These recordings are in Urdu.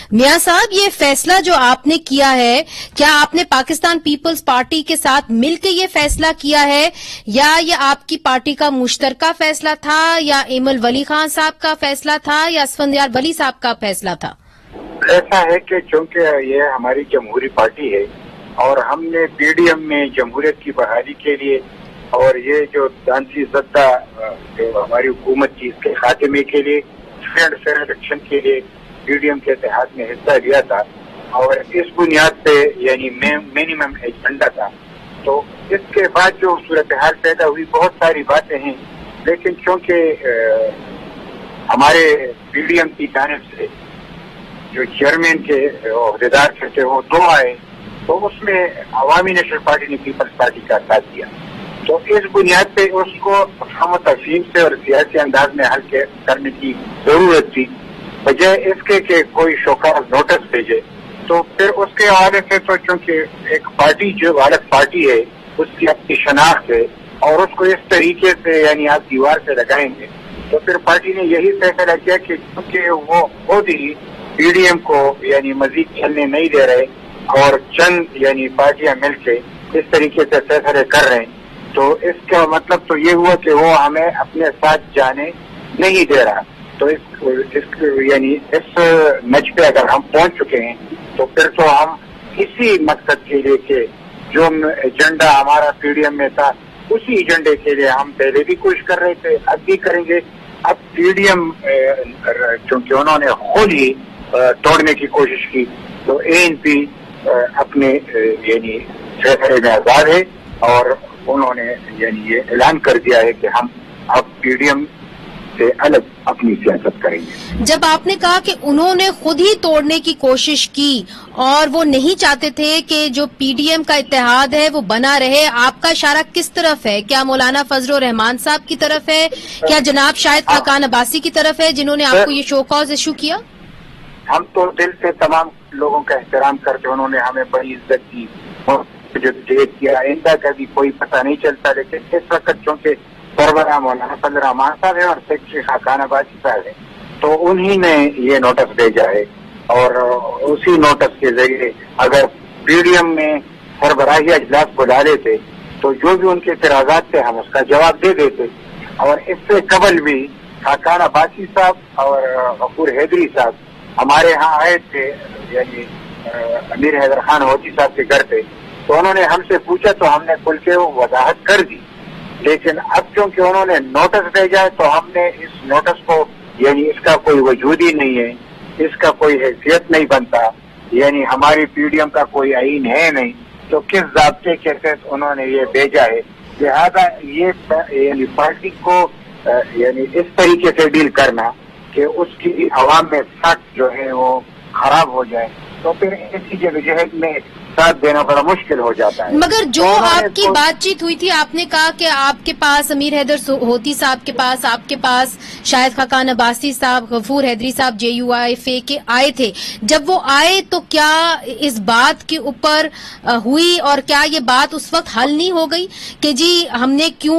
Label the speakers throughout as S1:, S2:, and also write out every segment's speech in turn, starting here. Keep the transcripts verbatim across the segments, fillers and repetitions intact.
S1: میاں صاحب، یہ فیصلہ جو آپ نے کیا ہے، کیا آپ نے پاکستان پیپلز پارٹی کے ساتھ مل کے یہ فیصلہ کیا ہے، یا یہ آپ کی پارٹی کا مشترکہ فیصلہ تھا، یا ایمل ولی خان صاحب کا فیصلہ تھا، یا اسفندیار ولی صاحب کا فیصلہ تھا؟
S2: ایسا ہے کہ چونکہ یہ ہماری جمہوری پارٹی ہے اور ہم نے پی ڈی ایم میں جمہوریت کی بحالی کے لیے اور یہ جو دانسی زدہ جو ہماری حکومت کی اس کے خاتمے کے لیے فیئر فیئر الیکشن کے لیے پی ڈی ایم کے اتحاد میں حصہ لیا تھا، اور اس بنیاد پہ یعنی منیمم ایجنڈا تھا. تو اس کے بعد جو صورتحال پیدا ہوئی بہت ساری باتیں ہیں، لیکن چونکہ ہمارے پی ڈی ایم کی جانب سے جو چیئرمین کے عہدیدار تھے وہ دو آئے، تو اس میں عوامی نیشنل پارٹی نے پیپلز پارٹی کا ساتھ دیا. تو اس بنیاد پہ اس کو ہم و تفہیم سے اور سیاسی انداز میں حل کرنے کی ضرورت تھی، بجائے اس کے کہ کوئی شوکاز نوٹس بھیجے. تو پھر اس کے حوالے سے تو چونکہ ایک پارٹی جو الگ پارٹی ہے اس کی اپنی شناخت ہے، اور اس کو اس طریقے سے یعنی آپ دیوار سے لگائیں گے، تو پھر پارٹی نے یہی فیصلہ کیا کہ چونکہ وہ خود ہی پی ڈی ایم کو یعنی مزید چلنے نہیں دے رہے اور چند یعنی پارٹیاں مل کے اس طریقے سے فیصلے کر رہے ہیں، تو اس کا مطلب تو یہ ہوا کہ وہ ہمیں اپنے ساتھ جانے نہیں دے رہا. تو اس, اس یعنی اس نچ پہ اگر ہم پہنچ چکے ہیں تو پھر تو ہم اسی مقصد کے لیے کہ جو ایجنڈا ہمارا پی ڈی ایم میں تھا اسی ایجنڈے کے لیے ہم پہلے بھی کوشش کر رہے تھے، اب بھی کریں گے. اب پی ڈی ایم چونکہ انہوں نے خود ہی توڑنے کی کوشش کی، تو اے این پی اپنے یعنی فیصلے میں آزاد ہے، اور انہوں نے یعنی یہ اعلان کر دیا ہے کہ ہم اب پی ڈی ایم سے الگ اپنی سیاست کریں گے.
S1: جب آپ نے کہا کہ انہوں نے خود ہی توڑنے کی کوشش کی اور وہ نہیں چاہتے تھے کہ جو پی ڈی ایم کا اتحاد ہے وہ بنا رہے، آپ کا اشارہ کس طرف ہے؟ کیا مولانا فضل الرحمان صاحب کی طرف ہے، کیا جناب شاہد خاقان عباسی کی طرف ہے جنہوں نے آپ کو یہ شو کاز ایشو کیا؟
S2: ہم تو دل سے تمام لوگوں کا احترام کرتے، انہوں نے ہمیں بڑی عزت کی، جو ڈیٹ کیا آئندہ کا بھی کوئی پتہ نہیں چلتا، لیکن اس وقت چونکہ سربراہ مولانا فضل الرحمان صاحب ہے اور سیکرٹری خاقان عباسی صاحب ہے، تو انہی نے یہ نوٹس بھیجا ہے، اور اسی نوٹس کے ذریعے اگر پی ڈی ایم میں سربراہی اجلاس بلا لیتے تو جو بھی ان کے اعتراضات تھے ہم اس کا جواب دے دیتے. اور اس سے قبل بھی خاقان عباسی صاحب اور غفور حیدری صاحب ہمارے ہاں آئے تھے، یعنی امیر حیدر خان ہوتی صاحب کے گھر پہ، تو انہوں نے ہم سے پوچھا تو ہم نے کھل کے وہ وضاحت کر دی. لیکن اب چونکہ انہوں نے نوٹس بھیجا ہے تو ہم نے اس نوٹس کو یعنی اس کا کوئی وجود ہی نہیں ہے، اس کا کوئی حیثیت نہیں بنتا، یعنی ہماری پی ڈی ایم کا کوئی آئین ہے نہیں، تو کس ضابطے کے تحت انہوں نے یہ بھیجا ہے. لہذا یہ یعنی پارٹی کو یعنی اس طریقے سے ڈیل کرنا کہ اس کی عوام میں سخت جو ہے وہ خراب ہو جائے، تو پھر اسی جہد میں ساتھ دینا بڑا مشکل ہو جاتا ہے.
S1: مگر جو آپ کی بات چیت ہوئی تھی، آپ نے کہا کہ آپ کے پاس امیر حیدر ہوتی صاحب کے پاس، آپ کے پاس شاہد خاقان عباسی صاحب، غفور حیدری صاحب جے یو آئی ایف اے کے آئے تھے. جب وہ آئے تو کیا اس بات کے اوپر ہوئی، اور کیا یہ بات اس وقت حل نہیں ہو گئی کہ جی ہم نے کیوں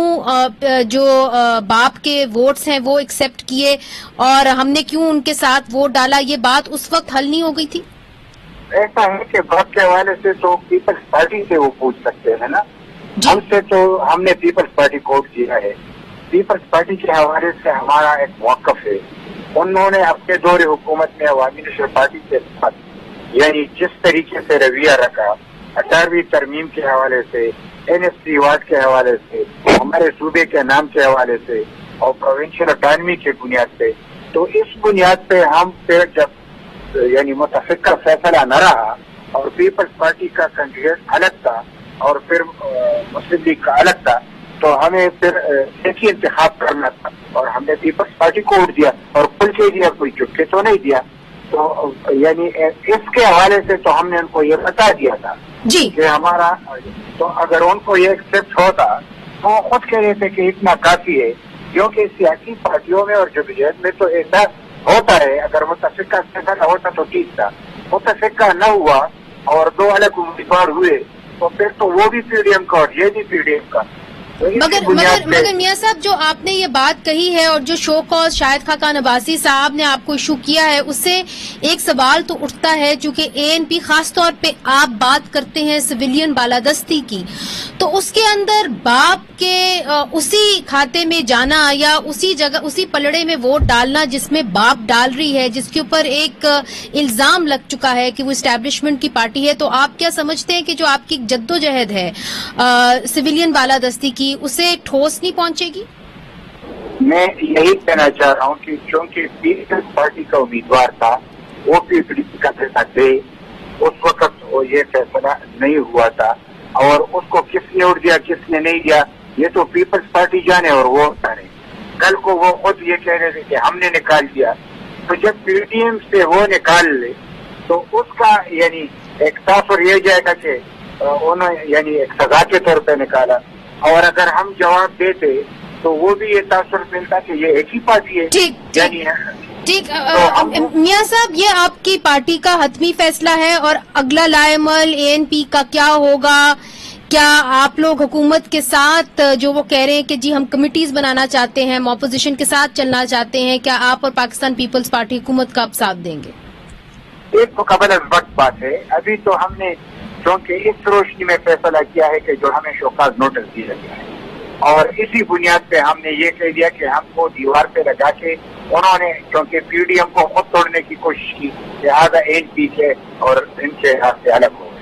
S1: جو باپ کے ووٹس ہیں وہ ایکسپٹ کیے اور ہم نے کیوں ان کے ساتھ ووٹ ڈالا؟ یہ بات اس وقت حل نہیں ہو گئی تھی؟
S2: ایسا ہے کہ باپ کے حوالے سے تو پیپلز پارٹی سے وہ پوچھ سکتے ہیں نا، ہم سے تو ہم نے پیپلز پارٹی کو ووٹ کیا ہے. پیپلز پارٹی کے حوالے سے ہمارا ایک موقف ہے. انہوں نے اپنے دور حکومت میں عوامی نیشنل پارٹی کے ساتھ یعنی جس طریقے سے رویہ رکھا، اٹھارہویں ترمیم کے حوالے سے، این ایس سی وارڈ کے حوالے سے، ہمارے صوبے کے نام کے حوالے سے اور پروونشل اٹانومی کے بنیاد پہ، تو اس بنیاد پہ ہم پھر جب یعنی متفق کا فیصلہ نہ رہا اور پیپلز پارٹی کا کینڈیڈیٹ الگ تھا اور پھر مسلم لیگ کا الگ تھا، تو ہمیں پھر ایک ہی انتخاب کرنا تھا، اور ہم نے پیپلز پارٹی کو ووٹ دیا اور کھل کے دیا، کوئی چپ کے تو نہیں دیا. تو یعنی اس کے حوالے سے تو ہم نے ان کو یہ بتا دیا تھا
S1: جی
S2: کہ ہمارا، تو اگر ان کو یہ ایکسپٹ ہوتا تو وہ خود کہہ رہے تھے کہ اتنا کافی ہے، کیونکہ سیاسی پارٹیوں میں اور جمہوریت میں تو ایسا ہوتا ہے. اگر متفق کا فیصلہ ہوتا تو ٹھیک تھا، متفق کا نہ ہوا اور دو الگ امیدوار ہوئے تو پھر تو وہ بھی پی ڈی ایم کا اور یہ بھی پی ڈی ایم کا،
S1: مگر مگر مگر میاں صاحب جو آپ نے یہ بات کہی ہے اور جو شو کاز شاہد خاقان عباسی صاحب نے آپ کو ایشو کیا ہے، اس سے ایک سوال تو اٹھتا ہے، چونکہ اے این پی خاص طور پہ آپ بات کرتے ہیں سویلین بالادستی کی، تو اس کے اندر باپ کے اسی کھاتے میں جانا یا اسی جگہ اسی پلڑے میں ووٹ ڈالنا جس میں باپ ڈال رہی ہے، جس کے اوپر ایک الزام لگ چکا ہے کہ وہ اسٹیبلشمنٹ کی پارٹی ہے، تو آپ کیا سمجھتے ہیں کہ جو آپ کی جدوجہد ہے سویلین بالادستی کی، اسے ٹھوس نہیں پہنچے گی؟
S2: میں یہی کہنا چاہ رہا ہوں کہ چونکہ پیپلز پارٹی کا امیدوار تھا، وہ پیپلز کا فیصلہ دے، اس وقت یہ فیصلہ نہیں ہوا تھا، اور اس کو کس نے اڑ دیا کس نے نہیں دیا یہ تو پیپلز پارٹی جانے اور وہ جانے۔ کل کو وہ خود یہ کہہ رہے تھے کہ ہم نے نکال دیا، تو جب پی ڈی ایم سے وہ نکال لے تو اس کا یعنی ایک تاثر یہ جائے گا کہ انہوں یعنی ایک سزا کے طور پہ نکالا، اور اگر ہم جواب دیتے تو وہ بھی یہ تاثر ملتا کہ یہ ایک ہی پارٹی ہے۔
S1: ٹھیک
S2: یعنی
S1: ٹھیک میاں صاحب، یہ آپ کی پارٹی کا حتمی فیصلہ ہے، اور اگلا لائے عمل اے این پی کا کیا ہوگا؟ کیا آپ لوگ حکومت کے ساتھ جو وہ کہہ رہے ہیں کہ جی ہم کمیٹیز بنانا چاہتے ہیں، ہم اپوزیشن کے ساتھ چلنا چاہتے ہیں، کیا آپ اور پاکستان پیپلز پارٹی حکومت کا آپ ساتھ دیں گے؟
S2: ایک مقابل وقت بات ہے، ابھی تو ہم نے کیونکہ اس روشنی میں فیصلہ کیا ہے کہ جو ہمیں شوکاز نوٹس دیا گیا ہے، اور اسی بنیاد پہ ہم نے یہ کہہ دیا کہ ہم کو دیوار پہ لگا کے انہوں نے کیونکہ پی ڈی ایم کو خود توڑنے کی کوشش کی، لہٰذا این پی کے اور ان کے ہاتھ سے الگ ہو۔